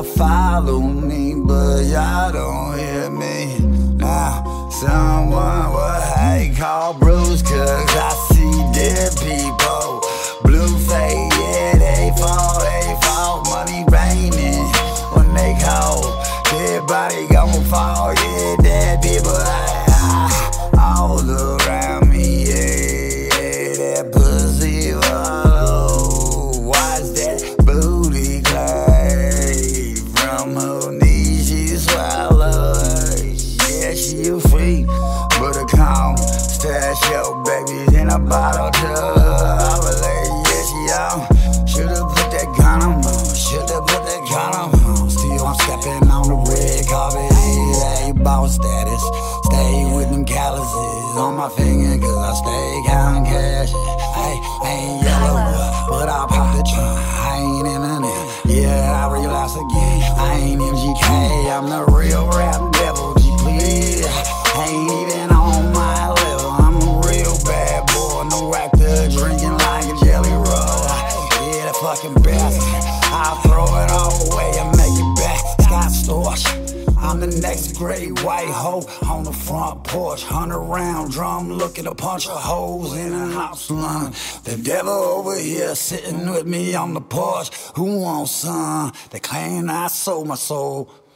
Y'all follow me, but y'all don't hear me. Now, someone will hate call Bruce, cause I see dead people. Blue face, yeah, they fall. Money raining when they call. Everybody gon' fall, yeah, dead people all around me, yeah, that pussy follow. Watch that booty clay from her knees, she swallow. Yeah, she a freak, but a calm. Stash your babies in a bottle to her. Yeah, she on. Should've put that condom on. Should've put that condom on. Still I'm stepping on the red carpet. Hey, boss status. Stay with them calluses on my finger, cause I stay counting cash. I ain't yellow, but I pop the trunk. I ain't in a net. Yeah, I relapse again. I ain't MGK. I'm the real rap devil. G, please. I ain't even on my level. I'm a real bad boy. No actor drinking like a jelly roll. Yeah, the fucking best. I'll throw it all away and make it back. Scott Storch. I'm the next great white hoe on the front porch. 100-round drum looking to punch a holes in a house line. The devil over here sitting with me on the porch. Who wants some? They claim I sold my soul.